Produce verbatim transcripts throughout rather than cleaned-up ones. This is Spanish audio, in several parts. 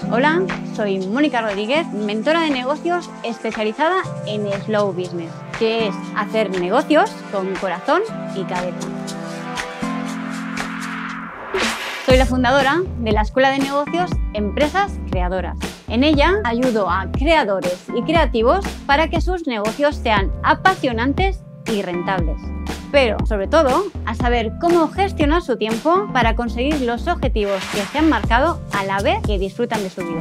Hola, soy Mónica Rodríguez, mentora de negocios especializada en Slow Business, que es hacer negocios con corazón y cabeza. Soy la fundadora de la Escuela de Negocios Empresas Creadoras. En ella ayudo a creadores y creativos para que sus negocios sean apasionantes y rentables. Pero, sobre todo, a saber cómo gestionar su tiempo para conseguir los objetivos que se han marcado a la vez que disfrutan de su vida.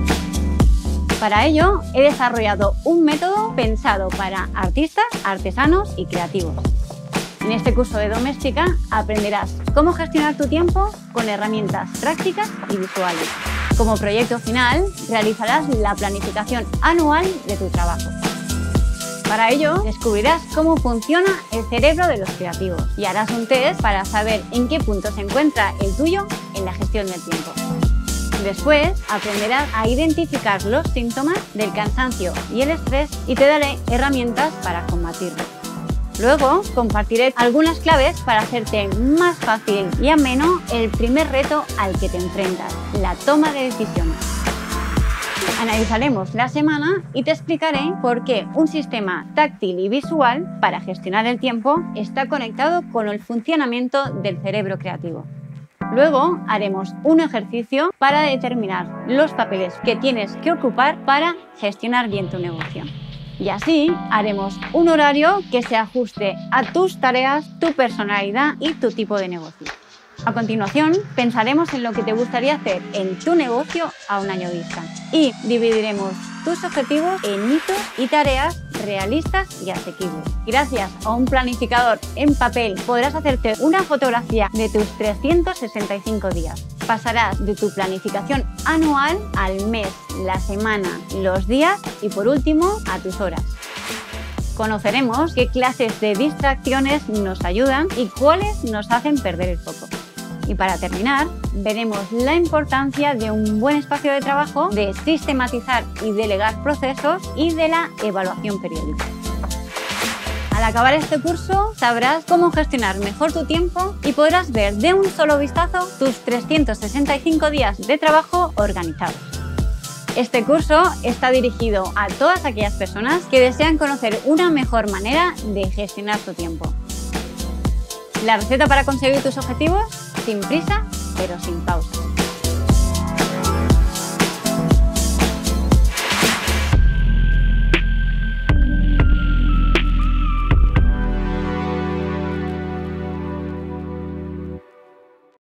Para ello, he desarrollado un método pensado para artistas, artesanos y creativos. En este curso de Doméstica aprenderás cómo gestionar tu tiempo con herramientas prácticas y visuales. Como proyecto final, realizarás la planificación anual de tu trabajo. Para ello, descubrirás cómo funciona el cerebro de los creativos y harás un test para saber en qué punto se encuentra el tuyo en la gestión del tiempo. Después, aprenderás a identificar los síntomas del cansancio y el estrés y te daré herramientas para combatirlo. Luego, compartiré algunas claves para hacerte más fácil y ameno el primer reto al que te enfrentas, la toma de decisiones. Analizaremos la semana y te explicaré por qué un sistema táctil y visual para gestionar el tiempo está conectado con el funcionamiento del cerebro creativo. Luego haremos un ejercicio para determinar los papeles que tienes que ocupar para gestionar bien tu negocio. Y así haremos un horario que se ajuste a tus tareas, tu personalidad y tu tipo de negocio. A continuación, pensaremos en lo que te gustaría hacer en tu negocio a un año vista y dividiremos tus objetivos en hitos y tareas realistas y asequibles. Gracias a un planificador en papel podrás hacerte una fotografía de tus trescientos sesenta y cinco días. Pasarás de tu planificación anual al mes, la semana, los días y por último a tus horas. Conoceremos qué clases de distracciones nos ayudan y cuáles nos hacen perder el foco. Y para terminar, veremos la importancia de un buen espacio de trabajo, de sistematizar y delegar procesos y de la evaluación periódica. Al acabar este curso, sabrás cómo gestionar mejor tu tiempo y podrás ver de un solo vistazo tus trescientos sesenta y cinco días de trabajo organizados. Este curso está dirigido a todas aquellas personas que desean conocer una mejor manera de gestionar tu tiempo. La receta para conseguir tus objetivos: sin prisa, pero sin pausa.